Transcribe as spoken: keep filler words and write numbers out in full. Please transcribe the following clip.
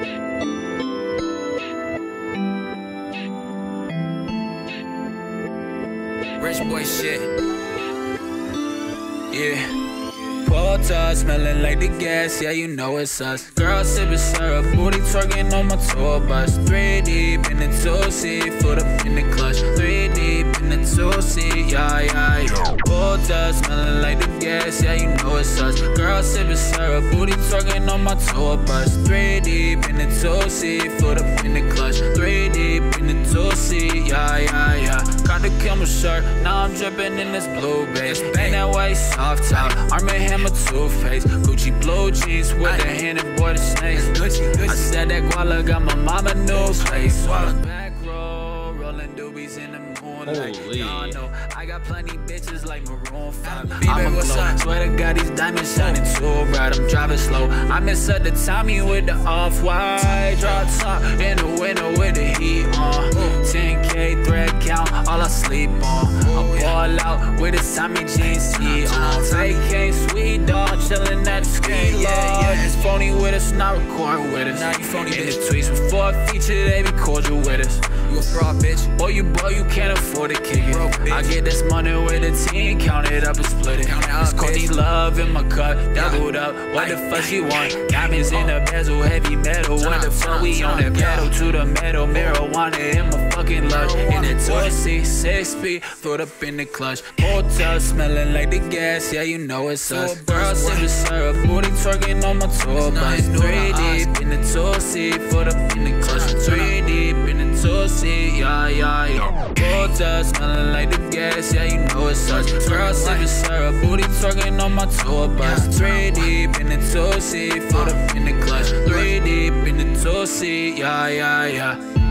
Rich boy shit. Yeah. Porta smelling like the gas, yeah, you know it's us. Girl sipping syrup, booty twerking on my tour bus. Three deep in the two-seat, foot up in the clutch. Three deep in the two-seat, yeah, yeah, yeah. Porta smelling like the gas, yeah, you know it's us. Girl sipping syrup, booty twerking on my tour bus. Three deep in the two-seat, foot up in the clutch. Three deep in the two-seat, yeah, yeah, yeah. Got the camel shirt, now I'm dripping in this blue base. Ain't that white soft top, Arm & Hammer two-face. Gucci blue jeans with the hand and boy the snakes. I said that guala got my mama new place. Back row, rolling doobies in the moonlight. Y'all know I got plenty bitches like Maroon five. I'm a glow, swear to God these diamonds shining too bright. I'm driving slow, I miss up the Tommy with the off-white. Drop top in the winter with the heat on. ten K thread count, all I sleep on. I ball out with a Tommy jeans tee on. Vacay, sweet dog, chillin' at the ski lodge. It's phony with us, not recording with us. Now you phony in the tweets before I feature, they be cordial with us. You a fraud, bitch. Boy, you boy, you can't afford to kick it. Broke, I get this money with a team, count it up and split it. Count it up, it's Courtney Love in my cut, doubled up. What the fuck she want? Diamonds in the bezel, heavy metal. What the fuck we on that pedal to the metal? Marijuana in my fucking lunch. In the two-seat, six speed, foot up in the clutch. Hotel smelling like the gas, yeah, you know it's us. Girl sipping syrup, booty twerking on my tour bus. Three deep in the two-seat, foot up in the clutch. Three deep in the two-seat, yeah, yeah, yeah. Hotel smelling like the gas, yeah, you know it's us. Girl sipping syrup, booty twerking on my tour bus. Three deep in the two-seat, foot up in the clutch. Three deep in the two-seat, yeah, yeah, yeah.